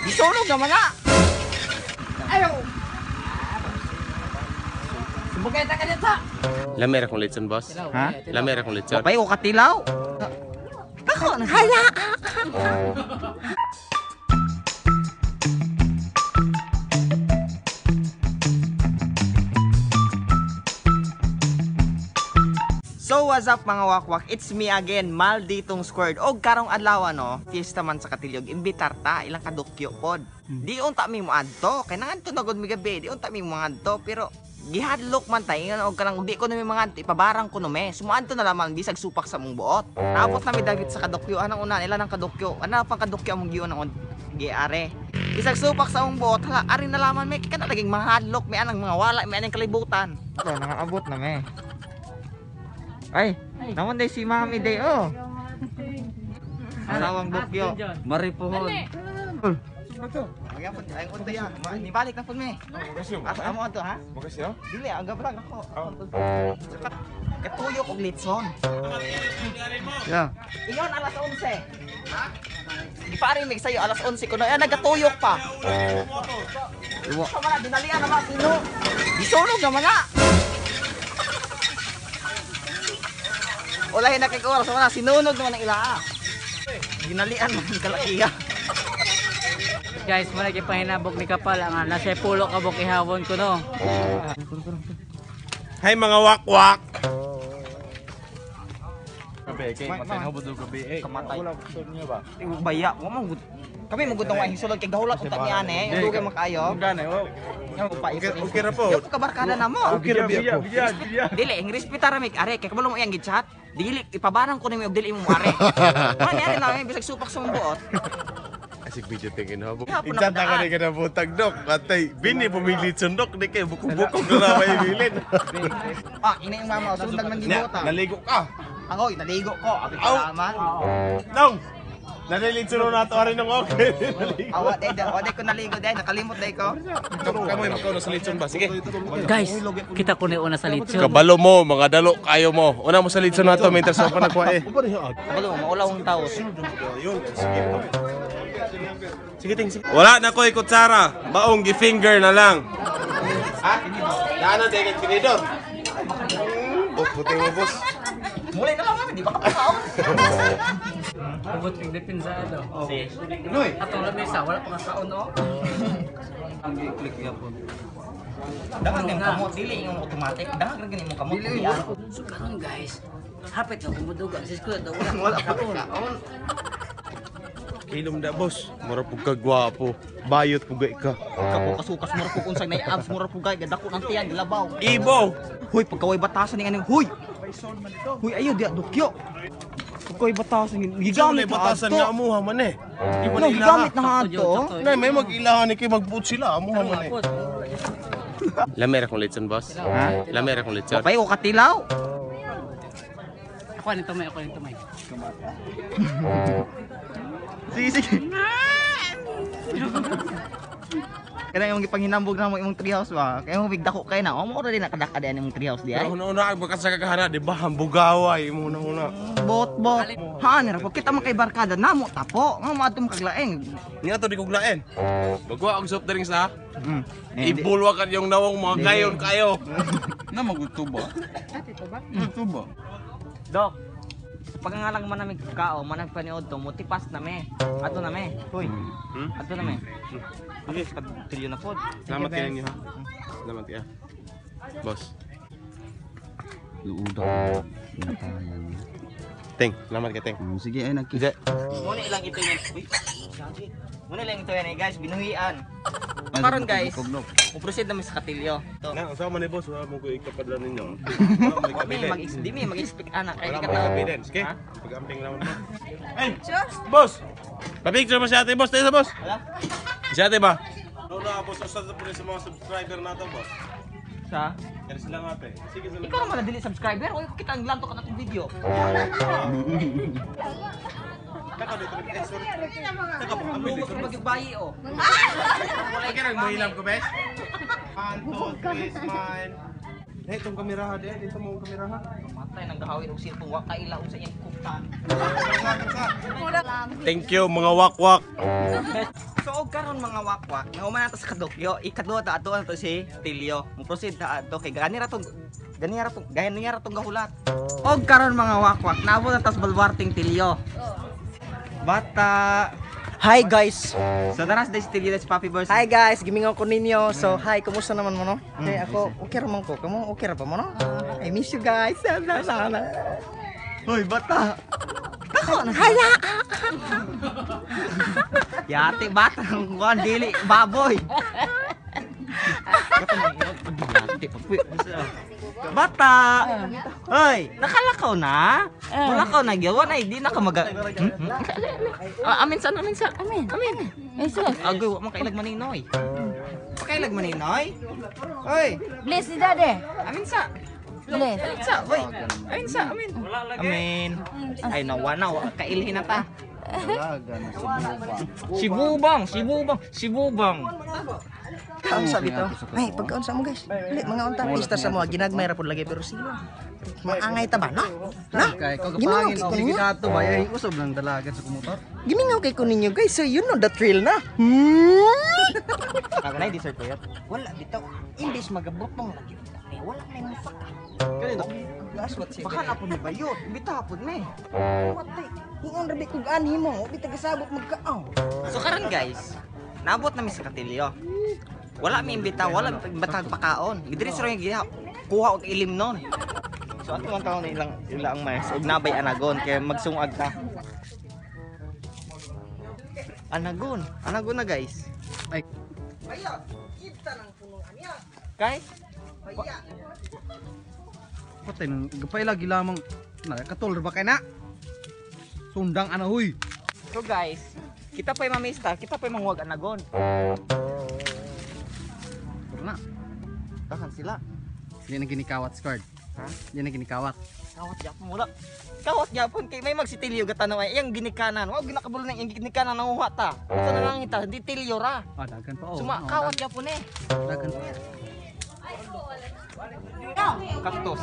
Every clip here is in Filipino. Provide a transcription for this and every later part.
Isunog naman na. Ayaw. Sumbugay ta ka dito. Lamera kong litson, boss. Ha? Lamera kong litson. Pay ko katilaw. Ako na. Hala. So what's up mga wakwak, it's me again, Malditong Squared. Og karong adlaw no, fiesta man sa Katilyog, imbitar ta ilang kadukyo pod. Di unta mi mo adto, kay nangadto na gud mi gabi, di unta mi mo adto, pero gihadlok man tay og kanang di ko na mi mga adto, ipabarang ko no me. Sumuadto na lamang bisag supak sa mong buot. Naabot na mi dagit sa kadukyo, anang una nila nang kadukyo. Ana pang kadukyo among giyon ang giare. Bisag supak sa mong buot, hala ari na lamang me, kay kana laging mahadlok mi anang mga wala, mi anang kalibutan. Ito nakaabot na me. Ay, naman day si Mami day oh. Asawang bukyo. Maripuhon. Magyapon ay unta ya. Ni balik na pud me. Amo ato ha? Makasih ya? Dili aga vlog ako. Katuyok og litson. Ya. Ingon alas 11. Ha? Di pare mig sayo alas 11 kuno. Ay nagatuyok pa. Iwo. Sama na dinalian na ba sino? Isunog naman na. Wala na kay oras wala sinunog naman ang ilaa. Ginalian man kalakiya. Guys, muna kay pahinabok ni Kapal ang nasa pulo kabok ihawon ko no. Hay mga wakwak. Gabi, kay matay na budog gabi eh. Kamatay. Wala gusto niya ba? Baya, kami magutong wa hisulod kay gahulat unta ni ane, dugay makayo. Gana, oh. Okay ra po. Yo kabarkada na mo. Okay ra biya. Dili, ang respetar mi are kay kabalo mo iyang gichat. Dili ipabarang ko nimo og dili mo are. Ano ni na bisag supak sa mong buot. Asik video tingin ha. Hapon na Itata ka kadaan. ni kana butag dok. Patay bini pumili sundok di kay bukog-bukog na may bilin. Ah, ina yung mama sundag man gibota. Naligo ka. Angoy, naligo ko. Abi Aw. salamat. Nong. Nalilitso na nato ari nang okay. Awa day ko naligo day, nakalimot day ko. Kamoy makaw na sa litson ba? Sige. Guys, kita ko ni una sa litson. Kabalo mo, mga dalo kayo mo. Una mo sa litson nato, may interso pa nagkuha eh. Kabalo mo maulaw ang taos. Sige ting, sige. Wala na ko kutsara. Baong gi-finger na lang. Ha? Naano day kay tinidor? Puti mo boss. Mulay na lang kami, di ba kapasao? Abot ng depensa ano. Noy. Atong labi sa wala pa kasaon no. Ang click niya po. Dagan yung kamot, dili yung automatic. Dagan rin yung kamot. Dili yung So karon guys, hapit na kumudugan sa school daw wala pa kaon. Ilom da boss. Mura pug kagwapo. Bayot pugay ka. Kapo kasukas mura po unsay nay abs mura po gay gadako ng tiyan labaw. Ibo. Hoy pagkaway batasan ning aning huy. Huy ayo dia dukyo. Pagkaway batasan gigamit Batasan nga amuha man eh. Di ba No, nila? gigamit na ato. Nay may mag-ilahan ni kay magput sila amuha man eh. Lamera kong litson boss. Ha? Lamera kong litson. Pay ko katilaw. Ako nito may, ako nito may. Sige sige. Kana yung gipanghinambog na mo imong treehouse ba? Kaya mo bigdako kay na. Amo ra din nakadaka din imong treehouse di ay. Pero una-una ang bakas sa kakahana, di ba? Hambugaway mo una. Bot. Ha ni ra po kita man kay barkada namo tapo. Nga mo atom kaglaeng. Nga to di kuglaen. Bagwa ang soft drinks ha. Mm. Ibulwakan yung nawong mga gayon kayo. Na magutuba. Magutuba. Dok. Pagangalang man namin kao, manang paniod to, mutipas na me. Ato na me. Hoy. Ato na me. Sige, kadtilyo na pod. Salamat kayo niyo ha. Salamat kayo. Boss. Luuda. Teng, salamat kayo Teng. Sige ay nagkita. Muna ilang ito yan. Uy, sabi. Muna ilang ito yan eh guys, binuhian. Karon guys, uproceed namin sa Katilyo. To. Na, usama ni boss, wala mo ko ikapadala ninyo. Di mi mag-expect anak kay di ka Wala tao. evidence, okay? Ha? Pag-amping naman mo. Ay, boss! Pa-picture mo si ate, boss. Tayo sa boss. Wala? Si ate ba? No, boss. Usap sa mga subscriber natin, boss. Sa? Kaya sila nga, ate. Sige, sila. Ikaw naman na dili subscriber o kita ang lanto ka na itong video. Taka dito. Sorry. Taka po, Ang lubos ng magbayi o. Okay, nagmuhilam ko, bes? 1, 2, 3, smile. Eh, itong kamera ha, dito mo ang kamera ha. Matay nang gahawin og cellphone wa kay ilaw sa iyang kuktan. Thank you, mga wakwak. So og karon mga wakwak, nauman nato sa kadukyo, ikaduha ta ato to si Tilio. Mo proceed ta ato kay gani ra tong gahulat. Og karon mga wakwak, naabot na tas balwarting Tilio. Bata. Hi guys. So danas day si Tilio si Papi Boys. Hi guys, gimingaw ko ninyo. So hi, kumusta naman mo no? Okay, ako okay ra man ko. Kamo okay ra pa mo no? I miss you guys. Hoy, bata. Haya. Yate bata ang kuan dili baboy. Bata. Hoy, nakalakaw na? Malakaw na gyud, ay di na ka maga. Amin sa. Amin. Jesus. Agoy, wa man kailag maninoy. Pakailag maninoy. Hoy, Bless ni Dade. amin sa. Bless. Amin sa, hoy. Amin sa, amin. Amin. Ay nawa na, kailhin na ta. Sibubang. Kaon sabi to. Ay, pagkaon sa mo guys. Dili mga unta pista sa mo ginagmay ra pud lagi pero sila. Maangay ta ba no? Na? Kay ko Gimingaw kapangin kay sige ko. nato ba ay usob lang dalagan sa kumotor. Gimingaw kay ko ninyo guys. So you know the thrill na. Kaganay dessert ko yun. Wala bitaw. Imbis magabutong lagi. Wala na yung fuck. Ganito. That's what say. Baka na po ni Bayot. Bita po ni. Watay. Ingon rabi kog anhi mo, obi tagasabot magkaaw. So karon guys, naabot namin sa Katilyo. Wala mi imbita, wala batag pakaon. Gidiri sa ring giha. Kuha og ilim nun. So ato man taon ilang mais ug nabay anagon kay magsungag ta. Anagon na guys. Ay. Bayot, kita ng punuan niya. Kay Bayot. Patay nang gapay lagi lamang na katulor ba kay na? Sundang ana huy. so guys, kita pa'y mamista, kita pa'y mangwag anagon. Pero na. Tahan sila. Hindi na ginikawat squad. Ha? Hindi na ginikawat. Kawat gyapon mula. Kawat gyapon kay may magsitilyo gatanaw ay iyang ginikanan. Wa ginakabul na iyang ginikanan nang uha ta. Sa nangangita di tilyo ra. Ah, dagan pa oh. Suma kawat gyapon eh. Dagan pa. Kaktus.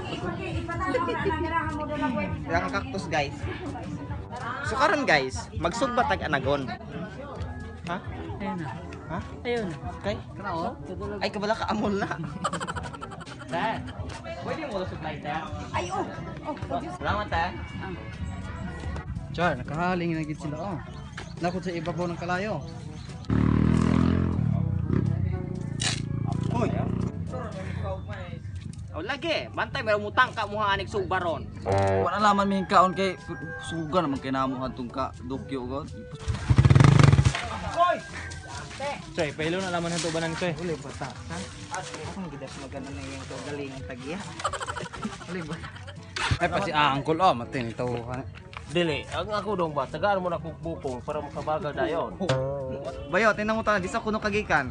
Yang kaktus guys. So karon guys, magsugbatag anagon. Ha? Ayun na. Ha? Ayun. Kay? Kana oh. Ay kabala ka amol na. Sir, pwede mo supply sir? Ay oh. Salamat eh. Char, nakahaling na gid sila oh. Nakot sa ibabaw ng kalayo. Hoy. O lagi, bantay meron mutang ka muha anik subaron. Wala laman may kaon kay suga naman kay namo atong ka dokyo god. Choy, pailo na laman ng tubanan ko eh. Uli bata. Ha? Ako gidas magana na yung galing ang tagya. Uli bata. Ay pa si Angkol oh, matin ito. Dili, ang ako dong ba, tagaan mo na kong bupong para makabagal dayon. Bayo, tinang mo ta, di sa kuno kagikan.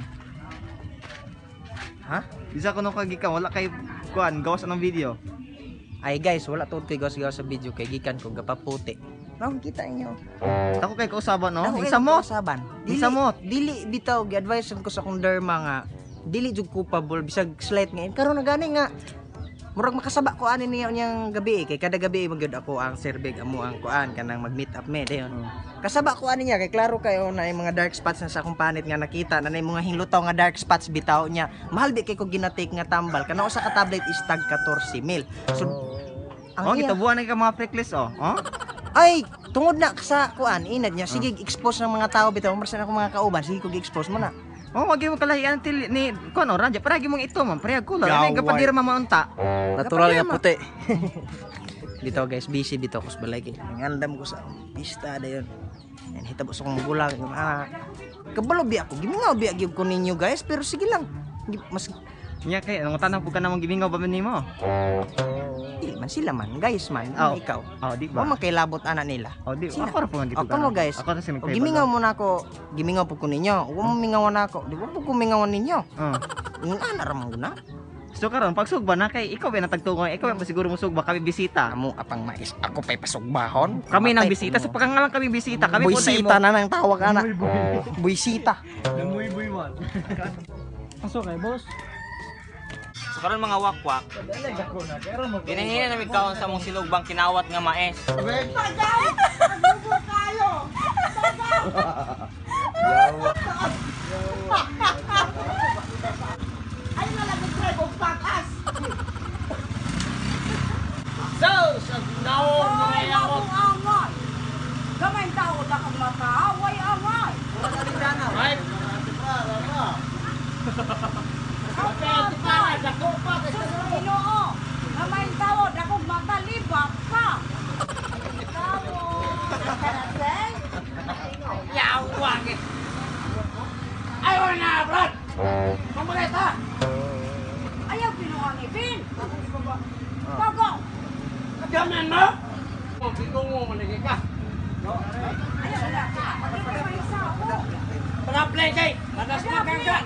Ha? Di sa kuno kagikan, wala kay kuan, gawas ng video. Ay guys, wala to tigaw-sigaw sa video kay gikan ko gapaputi. Naon kita inyo. Ako kay kausaban no, Ako isa mo. saban. Isa mo. Dili bitaw gi-advise ko sa akong derma nga dili jud culpable bisag slight nga karon na gani nga murag makasaba ko ani niya unyang gabi kay kada gabi magyud ako ang serbig amo ang kuan kanang mag-meet up me dayon. Kasaba ko ani niya kay klaro kayo na yung mga dark spots na sa akong panit nga nakita na yung mga hinlutaw nga dark spots bitaw niya. Mahal di kay ko ginatake nga tambal kana usa ka tablet is tag 14,000. So Oh, kita buwan ka mga freakless oh. Oh? ay tungod na sa kuan inad niya sige expose ng mga tao bitaw marsa na ako mga kauban sige ko gi-expose mo na. Oh, wag mo kalahian til ni kuno ranja para gimong ito man, parehag ko lang. Ay gapadira mamaunta. Natural nga puti. Bitaw guys, busy bitaw ko sa balay kay. Ngandam ko sa pista dayon. And hitabo sa kong bulang kabalo bi ako. Gimingaw bi gyud ko ninyo guys, pero sige lang. Mas Nya kay ang tanang pud ka namang gimingaw ba nimo? di man sila man guys man, Oh. ikaw. Oh, di Wa ba? man kay labot ana nila. Oh, di. Sina? Ako ra po nga O kamo guys. Ako ra si O gimingaw mo na ako. Gimingaw po ko ninyo. Wa mo mingawan ako. Di ba po ko mingawan ninyo? Oh. Ingon ana ra man guna. So karon pag sugba na kay ikaw ba natagtungon, ikaw ba siguro mo sugba kami bisita. Amo apang mais. Ako pa'y pasugbahon. Kami nang Matay bisita mo. sa pagkangalan kami bisita. Kami po Buisita na nang tawag ana. Buisita. Namuy-buy man. Pasok kay boss. So karon mga wakwak. Ginahina namin kaon sa mong silugbang kinawat nga maes. Ay na lang drive og pakas. Gamay tao da kang makaaway amay. Ginoo. Gamay tao da kang matalibak ka. Tao. Karasay. Yawag eh. Ayaw na, Brad! Mamaleta! Ayaw pinuhang ipin. Bago. Kagaman mo! Bigong mo manigay ka. Ayaw na. Ito may isa ako. Panaplay kay! Panas na kanggan!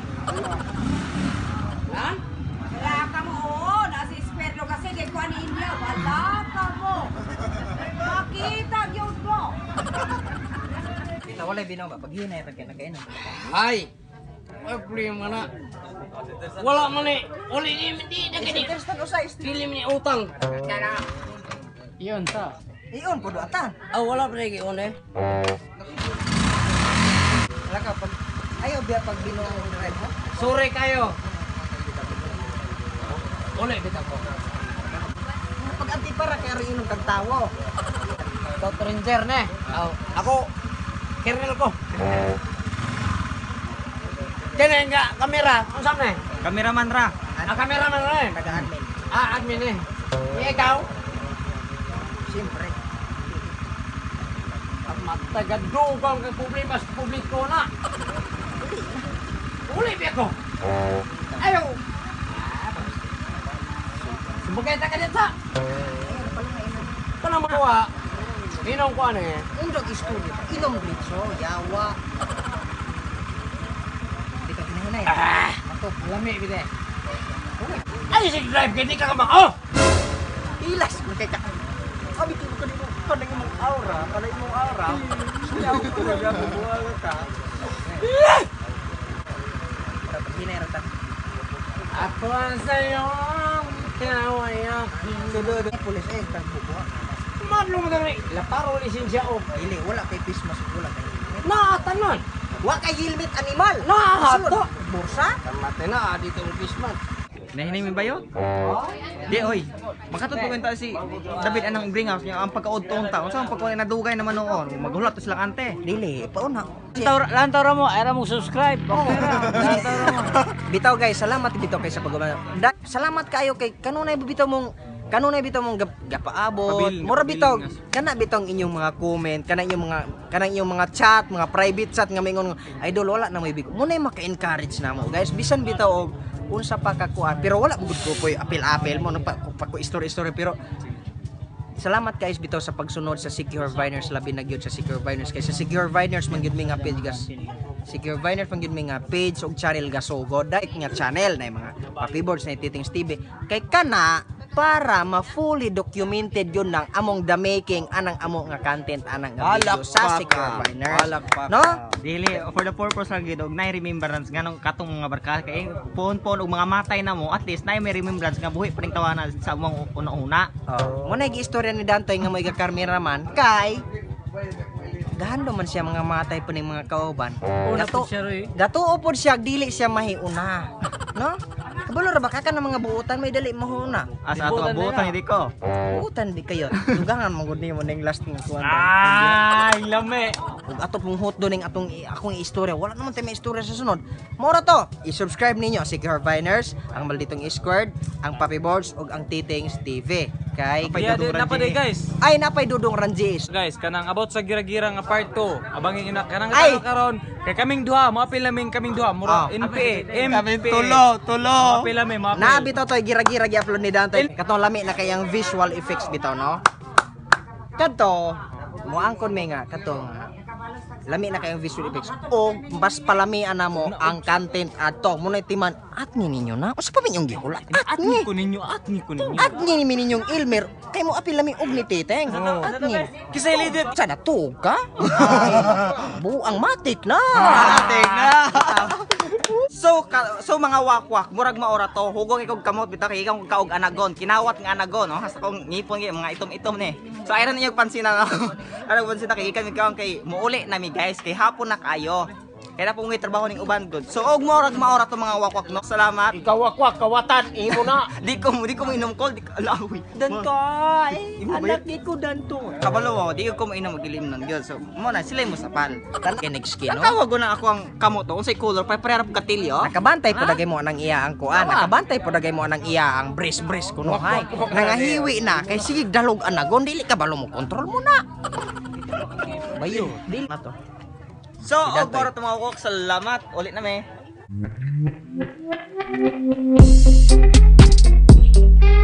Han? Wala ka mo, oo. Nasa esperto kasi kay Kuan India. Wala ka mo. Makita yun mo. Kita wala binaw ba paghinay ra kay nagkainom. Ay! Ay, problema na. Wala man eh. Uli ni hindi na gani. Pili ni utang. Iyon sa. Iyon po atan. Wala pa rin iyon eh. Wala ka pag ayaw biya pag binaw drive mo. Sorry kayo. Uli, bitaw ko. Pag anti para kay ari inom kag tawo. Dr. Ranger ne. Ako, kernel ko. Kaya nga, kamera. Ano saan eh? Kameraman ra. Kameraman na eh. Taga-admin. Admin eh. Ikaw? Siyempre. At matagadugang kay problema sa publiko na. Uli ba ako? Ayaw! Sumbugay ta ka dyan sa! Paano magawa? Inong ko ano eh? Undog studio. Inom britso, yawa. Di ka kinahinay. Ato, lami bide. Ay, si drive ka, di ka kamang. Oh! Ilas mo kay ka. Abi ko kanimo kanang imong aura, kanang imong aura. Siya ko talaga bubuwag ka. Dapat hinay ra ta. Ako ang sa'yo, kawayak. Sudod pulis kag bubuwag. Madlo mo dali. Laparo lisensya o. Dili wala kay Christmas wala kay. Nakatanon. Wa kay helmet animal. Nahato. Bursa? Kamate na, dito ang Christmas. Nahinay mi bayo? Di oy. Makatutugin ta si David anang bring house niya ang pagkaudtong ta. Unsa ang pagkuha na dugay naman noon? Maghulat to silang ante. Dili, pauna. Lantaw ra mo, era mo subscribe. Okay ra. Lantaw ra mo. Bitaw guys, salamat bitaw kay sa paggamay. Salamat kayo kay kanunay bitaw mong gapaabot. Mura bitaw kana bitong inyong mga comment, kana inyong mga chat, mga private chat nga mingon idol wala na may bigo. Muna maka-encourage namo guys. Bisan bitaw og unsa pa ka kuan pero wala gud ko poy apil-apil mo pa ko story pero salamat guys bitaw sa pagsunod sa Secure Viners labi na gyud sa Secure Viners kay sa Secure Viners man gyud mi nga page gas. Secure Viners man gyud mi nga page ug channel gasugod dait nga channel na mga Papi Boards na Titings TV kay kana para ma-fully documented yun ng among the making anang amo nga content anang nga video sa Secure Viners. No? Dili for the purpose lang gid og nay remembrance nganong katong mga barkada kay phone og mga matay na mo at least nay may remembrance nga buhi pa ning tawanan sa among una-una. Mo na istorya ni Dantoy nga may cameraman kay gahando man siya mga matay pa ning mga kauban. Gatuo pod siya dili siya mahiuna. No? Kabalo ra ba ka ng mga buutan may dali mahuna. Asa ato ang buutan hindi ko. Buutan di kayo. Dugangan mo gud nimo ning last nga kuan. Ay, lami. Ug ato pong hotdo ning akong istorya. Wala naman tay may istorya sa sunod. Mora to. I-subscribe ninyo si Secure Viners, ang Malditong Squared, ang Papi Boards ug ang Titings TV. Kay Napaday guys. ay napay Dudong Ranjis. Guys, kanang about sa gira-gira nga part 2. Abangin ina kanang Ay! karon kay kaming duha, mo apil namin kaming duha, mura NPA, MPA. Tulo. Mo apil namin, mo apil. Na bitaw to gira-gira gi-upload ni Dante. Katong lami na kayang visual effects bitaw no. Kadto mo angkon may nga katong lami na kayang visual effects o mas palamian na mo ang content adto mo na timan at ninyo na usa pa minyong gihulat at ni ko ninyo, at ni ko ninyo. at ni ninyong Ilmer kay mo apil lami og ni Titeng at ni Kisay lidit. sana tuga buang matik na So mga wakwak, murag maora to, hugong ikaw kamot bitaw kay ikaw kaog anagon, kinawat nga anagon, no? Hasta kong ngipon gyud mga itom-itom ni. So ayran niyo pansin na. Ano pansin na kay ikaw kay muuli nami guys, kay hapon na kayo. Kaya na pong trabaho ning uban good. So og morag maora to mga wakwak no. Salamat. Ikaw wakwak, kawatan, imo na. Di ko mo inom kol, di ko alawi. Dantoy! Imo ba Anak ni ko danto. Kabalo di ko mainom magilim nun gyud. So mo na sila mo sapal. Kinig skin, no? Tawag ko na ako ang kamo to unsay color pa parehara pag katilyo. Nakabantay po dagay mo anang iya ang kuan. Nakabantay po dagay mo anang iya ang bris kuno hay. Nangahiwi na kay sige dalog anagon dili ka balo mo kontrol mo na. Bayo, dili na to. So og para to mga wakwak, salamat ulit na me.